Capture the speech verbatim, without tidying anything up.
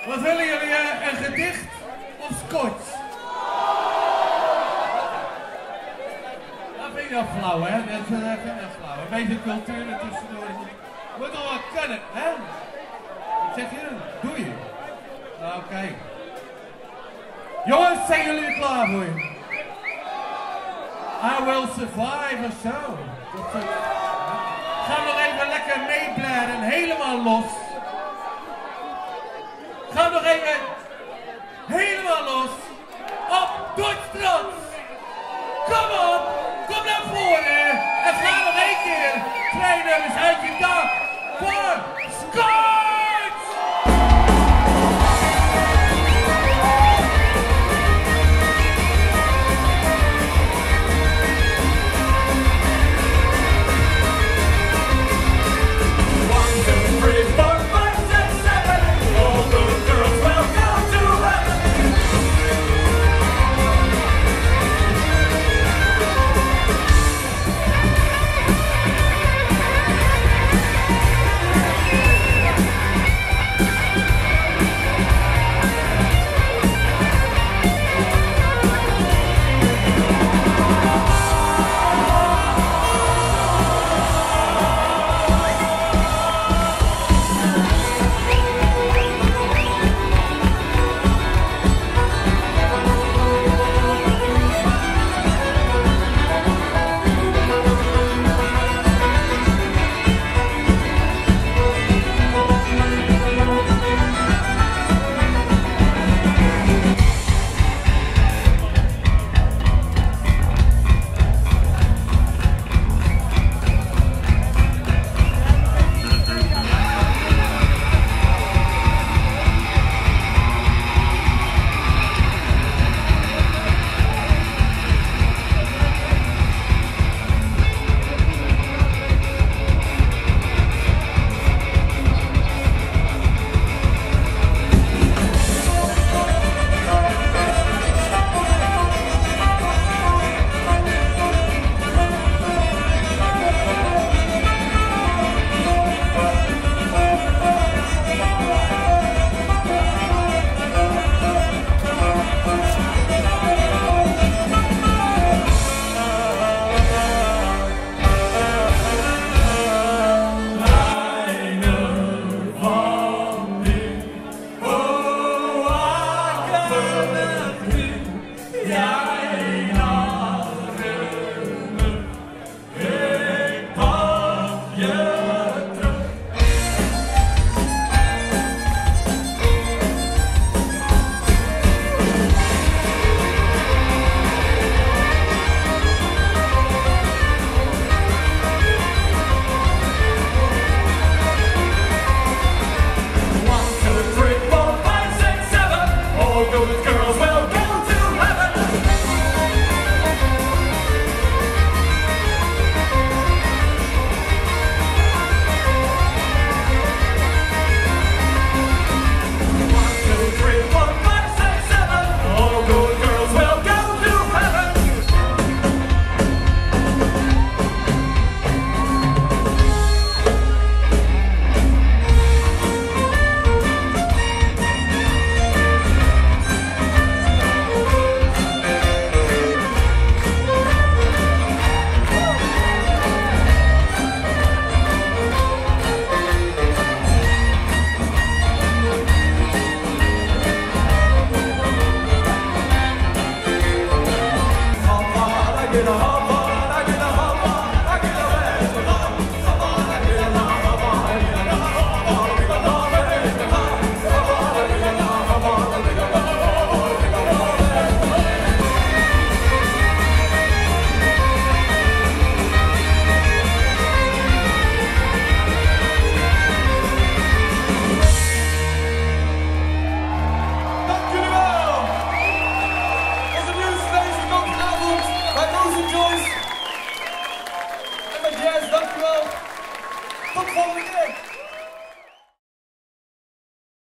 Wat willen jullie? Uh, een gedicht of scotch? Dat vind ik wel flauw, hè? Dat vind ik wel flauw. Een beetje cultuur ertussendoor. Moet toch wel kunnen, hè? Wat zeg je? Doe je? Oké. Okay. Jongens, zijn jullie er klaar voor? I will survive of zo. Ga nog even lekker meeblaren, helemaal los. Ga nog even...